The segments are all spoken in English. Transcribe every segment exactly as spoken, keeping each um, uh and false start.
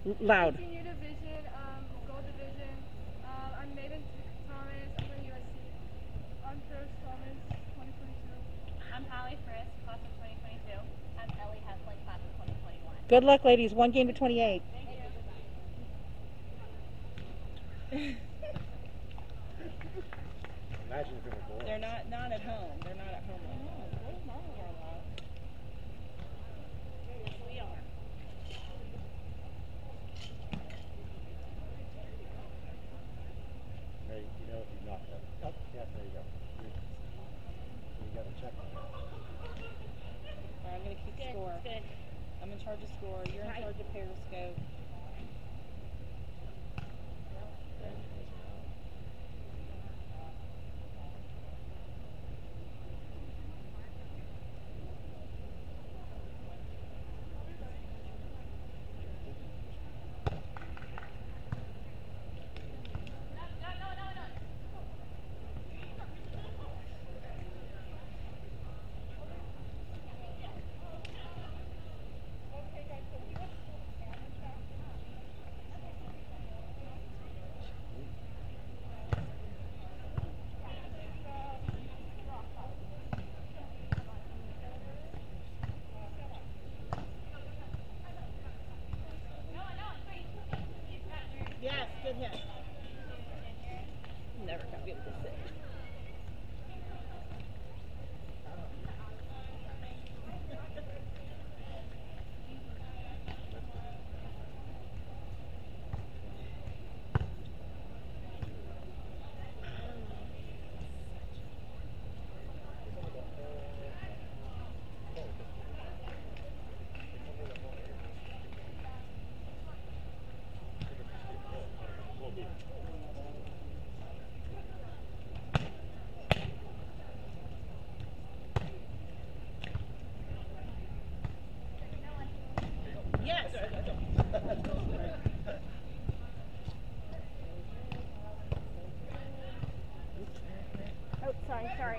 L- Loud. Senior division, um, gold division. Um, I'm Maiden Thomas. I'm from U S C. I'm Chris Thomas, twenty twenty-two. I'm Allie Frisk, class of twenty twenty-two. I'm Ellie Hesley, class of twenty twenty-one. Good luck, ladies. One game to twenty-eight. Thank you. Imagine if it were boys. They're not not at home. They're not at home. Like, oh, boys mom are a lot. Yes, we are. Hey, you know if you knocked up. Oh, yeah, there you go. You, you got to check on that. All right, I'm gonna keep Good, score. good. I'm in charge of score. You're in Right. charge of Periscope. Yes, good hit. Never gonna be able to sit. Yes. Oh, sorry, sorry.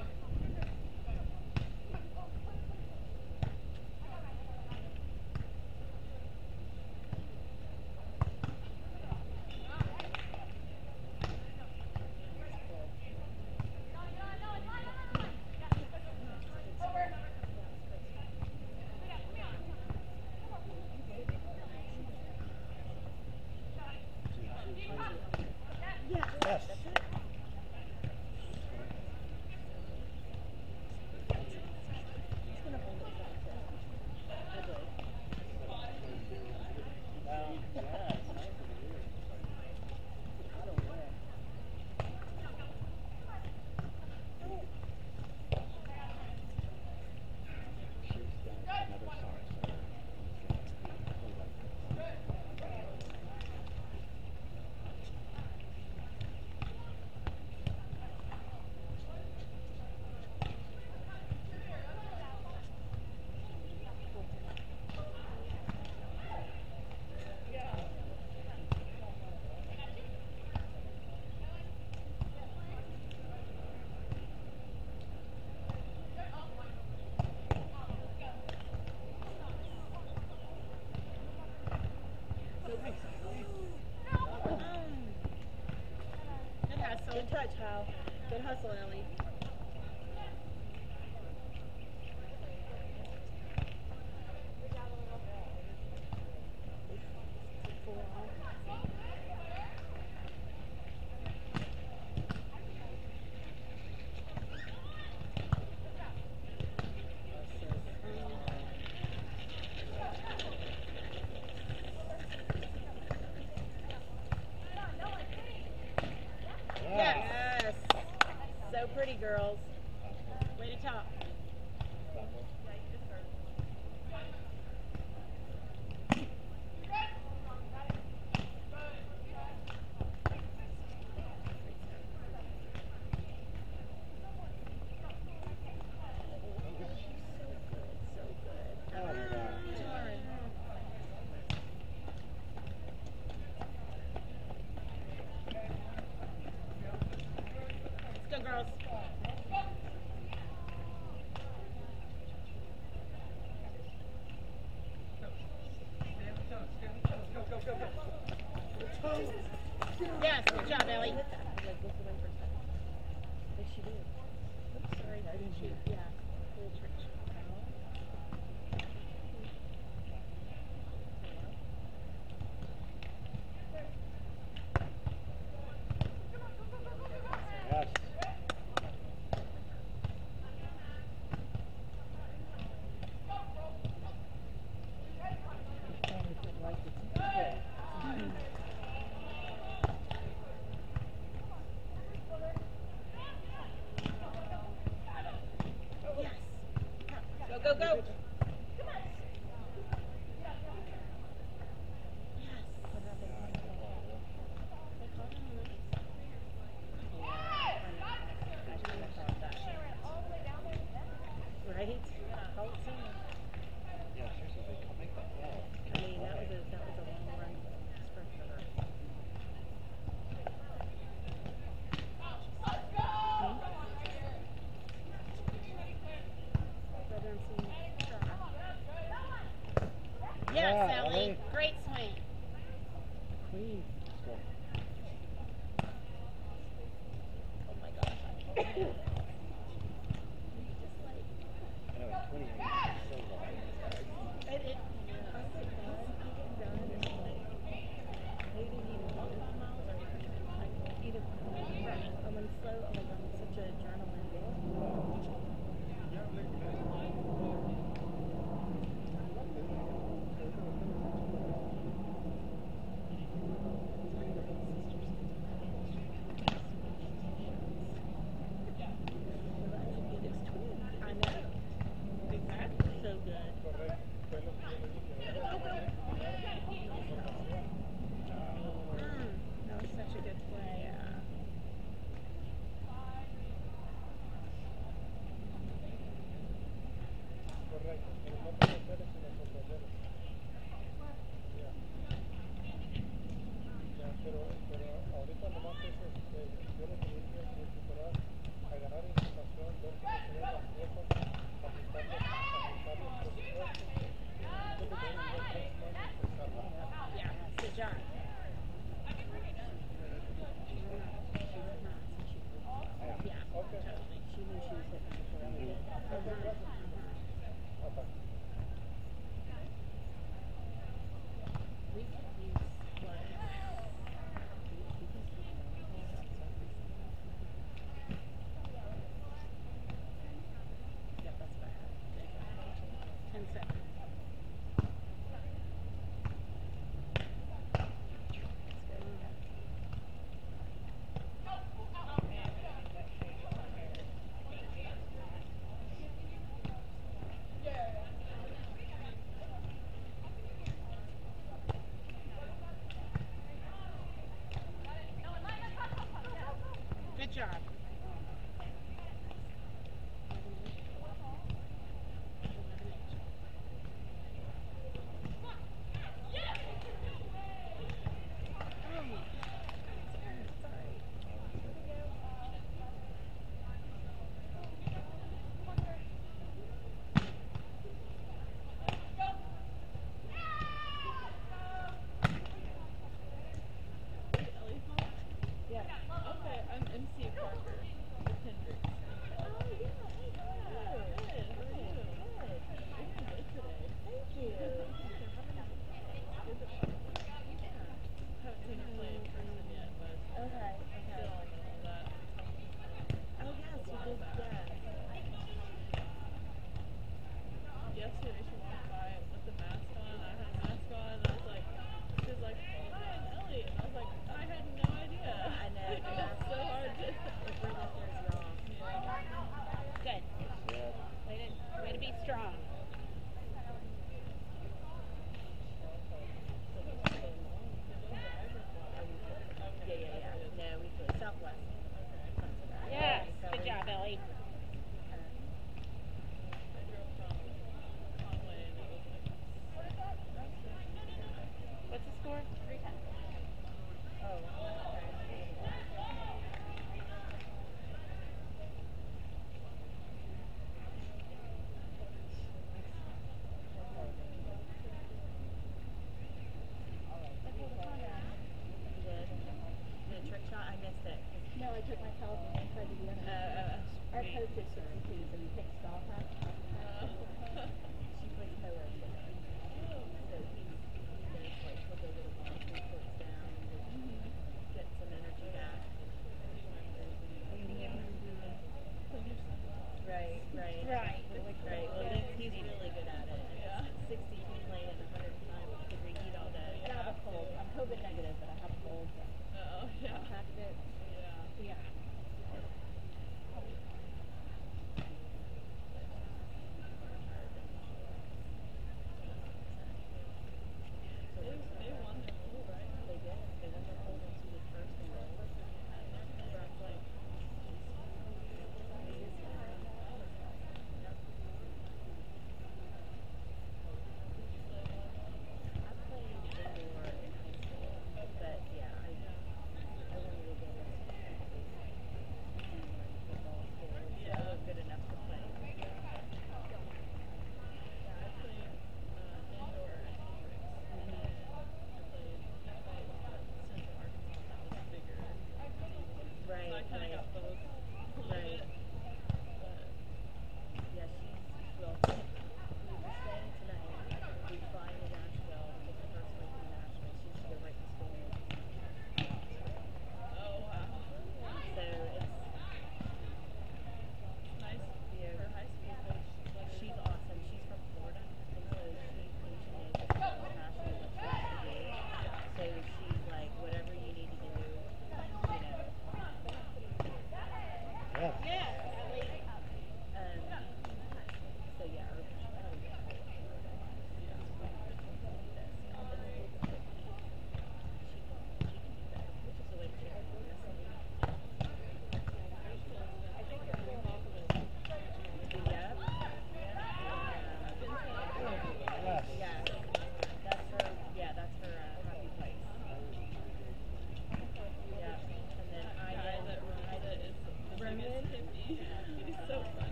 Yes. Good hustle. Good touch, Hal. Good hustle, Ellie. Yes. Yes. So pretty, Yes, good job, Ellie. Like, looked away for a second. Like she did. Oops, sorry, I didn't shoot. Yeah. Little trick shot. Yes. Go, go, go. Right? How it seemed. Yeah, seriously, like, I'll make that ball. I mean, that was a, that was a long run sprint for her. Brother and seeing Yes, Yeah, Ellie. Ellie. Great swing. Queen. Let's go. Oh my gosh. I know, in twenty-eight, it's so long. I did. I'm like slow, oh my god, I'm such an adrenaline.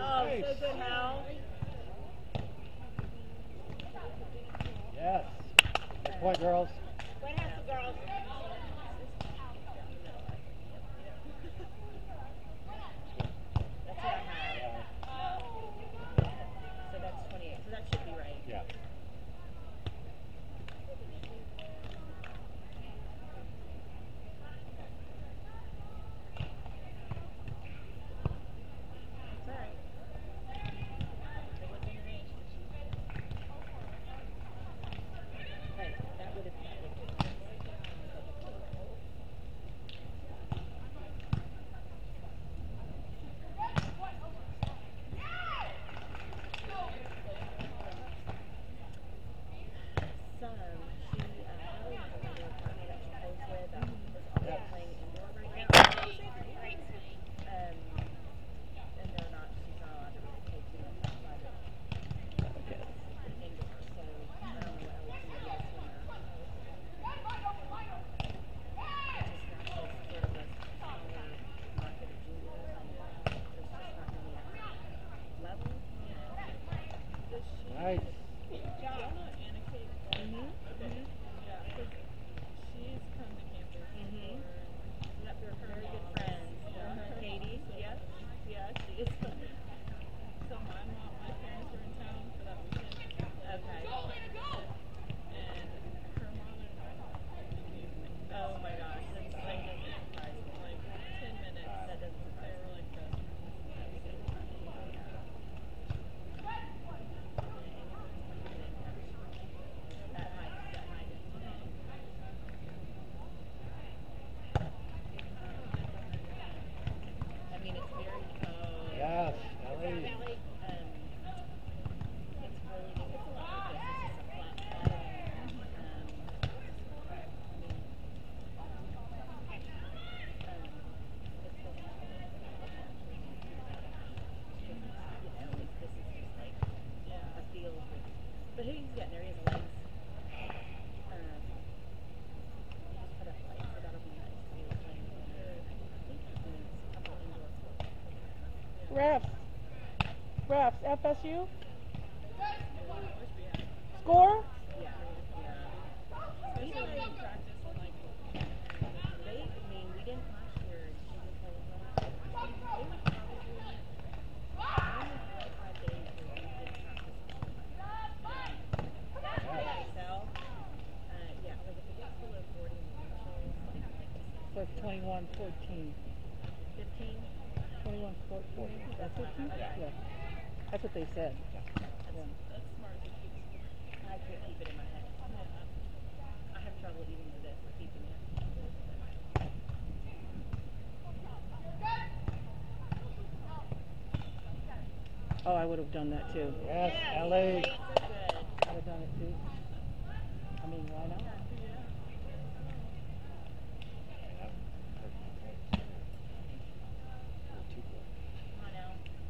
Oh, so Nice. good, Hal. Yes. Good point, girls. What happened, girls? That's what I have. Yeah. So that's twenty-eight. So that should be right. Yeah. It's all right. It wasn't in range. Right. That would have. Some, she, uh, Ellie has a little partner that she plays with that is also Yes. playing indoor right now. Great swing. Um, and they're not, she's not allowed to really play too much outside of indoor, so I don't know what Ellie's gonna do this winter. It's just naturally sort of a smaller market of juniors, and there's just not many at that level. Does she? Nice. Jonah and Kate. Mm-hmm. Okay. Yeah, 'cause she's come to campus Mhm. before. Yep, they're very good friends. Uh-huh. Katie, yes, yeah, she is. So my mom, my parents were in town for that weekend. Okay. And her mom and my mom knew me. Oh my gosh, that's like doesn't surprise me. Like ten minutes. That doesn't They surprise were me. like best friends. That might, that might. I mean, it's very, oh. Yes, Ellie. Um, it's really, it's a lot like this. It's just a flat pattern. Um, I mean, um, it's just, you know, it's, this is just like a field with, but he's getting there, he has legs. Um, just put up lights, so that'll be nice to be playing there. I think he needs a couple indoor sports. Refs. Refs. F S U. Score. Yeah, yeah. Especially in practice and like They, I mean, we didn't last year, and she was like, well, they would probably only four or five days where we didn't practice. Yes. Excel, uh, yeah, like if it gets below forty inches, like, like So it's twenty-one fourteen. fifteen, twenty-one fourteen. that's what I have. Yeah. That's what they said. Yeah. that's smart to keep score. I can't keep it in my head. I have trouble even with this, keeping it. Oh, I would have done that too. Yes, Ellie. So good. I would have done it too. I mean, why not? Come on now.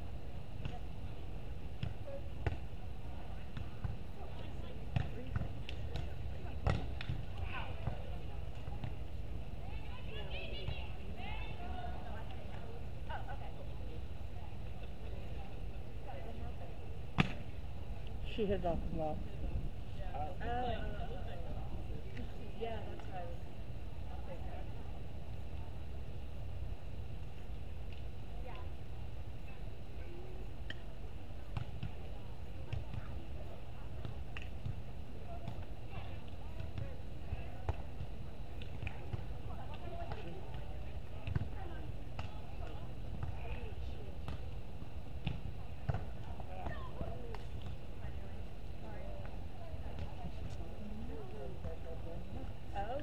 She hit it off the block. Oh, yeah, that's what I was thinking. Oh,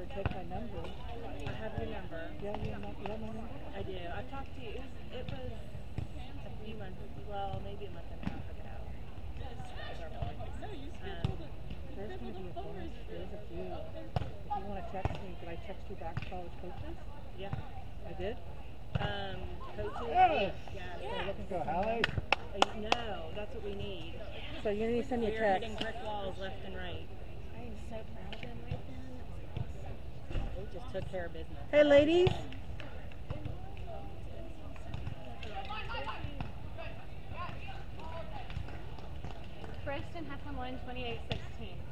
take my number. I have your number. Yeah, you have my, you have my number? I do. I've talked to you. It was, it was a few months, well, maybe a month and a half ago. Um, There's gonna be a bonus. There's a few. If you wanna text me, could I text you back college coaches? yeah. I did? Um, coaches. Yes. Yeah. Hey, looking for Hallie? Uh, no, that's what we need. So you need to send me a We're text. hitting brick walls left and right. I am so proud of them right then. We just took care of business. Hey, ladies. Preston Heflin won twenty-eight sixteen.